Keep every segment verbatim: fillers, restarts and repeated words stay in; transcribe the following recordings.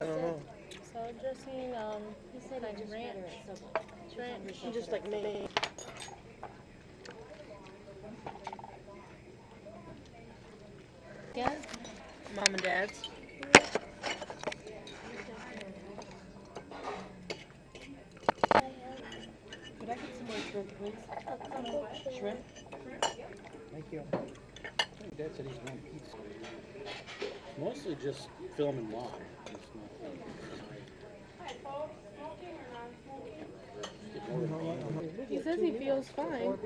I don't know. Salad dressing, um, He said like he just ranch. better at Subway. Ranch. You just like me. Yeah? Mom and Dad's. Could I get some more shrimp, please? Shrimp? Thank you. Dad said he's going pizza. Mostly just film and lime. It's not. He says he feels fine.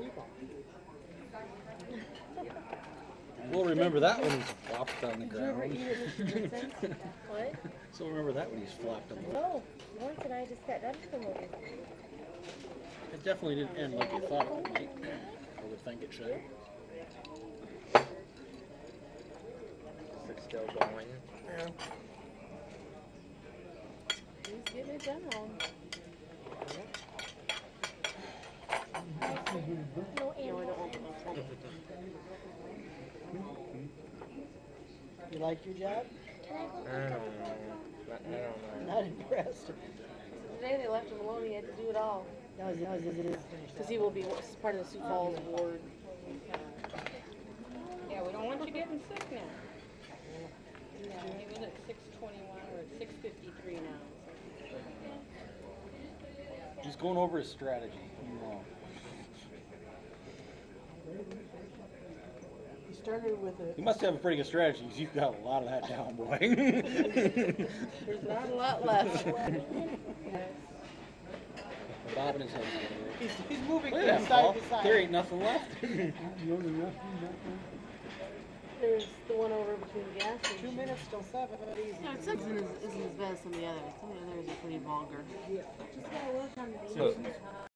We'll remember that when he's flopped on the Did you ever ground. eat it, Mister Vincent? What? So remember that when he's flopped on the ground. No, Lawrence and I just sat down for the movie. It definitely didn't end like you thought it might. I would think it should. Is it still going? Yeah. He's getting it done wrong. No, and You liked your job? I don't know. I don't know. Not impressed. Today they left him alone. He had to do it all. That was, that was, that was Because he will be part of the Sioux Falls Board. Yeah, we don't want you getting sick now. Yeah, he was at six twenty-one, we're at six fifty-three now. He's going over his strategy. You know. He started with a... He must have a pretty good strategy. 'Cause you've got a lot of that down, boy. There's not a lot left. Bobbing his head. He's, he's moving Look from at that, side Paul. to side. There ain't nothing left. There's the one over between the gas station. Two minutes till seven. Easy. No, it isn't as, isn't as bad as some of the others. Some of the others are pretty vulgar. just gotta work on the So,